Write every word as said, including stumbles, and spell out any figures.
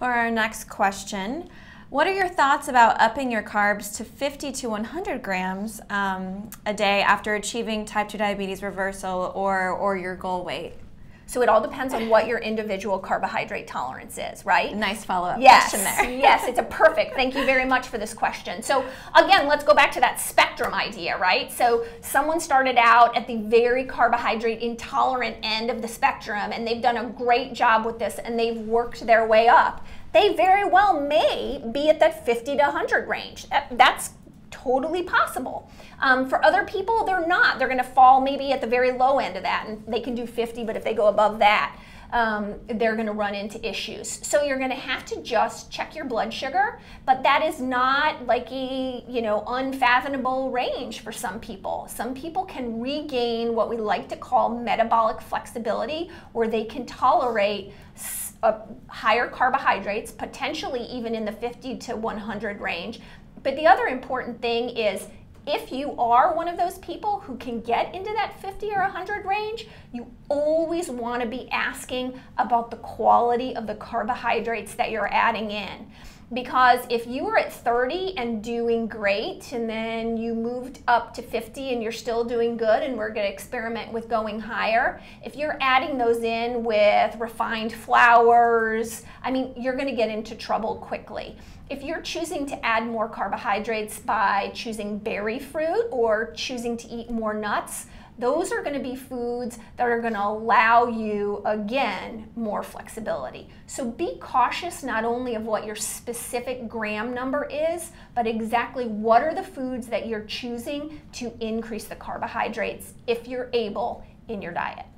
For our next question, what are your thoughts about upping your carbs to fifty to one hundred grams um, a day after achieving type two diabetes reversal or, or your goal weight? So it all depends on what your individual carbohydrate tolerance is, right? Nice follow-up yes, question there. Yes, it's a perfect. Thank you very much for this question. So again, let's go back to that spectrum idea, right? So someone started out at the very carbohydrate intolerant end of the spectrum, and they've done a great job with this, and they've worked their way up. They very well may be at that fifty to one hundred range. That's totally possible. Um, for other people, they're not. They're going to fall maybe at the very low end of that, and they can do fifty, but if they go above that, um, they're going to run into issues. So you're going to have to just check your blood sugar, but that is not like a, you know, unfathomable range for some people. Some people can regain what we like to call metabolic flexibility, where they can tolerate uh, higher carbohydrates, potentially even in the fifty to one hundred range. But the other important thing is, if you are one of those people who can get into that fifty or one hundred range, you always want to be asking about the quality of the carbohydrates that you're adding in. Because if you were at thirty and doing great, and then you moved up to fifty and you're still doing good, and we're going to experiment with going higher, if you're adding those in with refined flours, I mean, you're going to get into trouble quickly. If you're choosing to add more carbohydrates by choosing berry fruit or choosing to eat more nuts, those are going to be foods that are going to allow you, again, more flexibility. So be cautious not only of what your specific gram number is, but exactly what are the foods that you're choosing to increase the carbohydrates, if you're able, in your diet.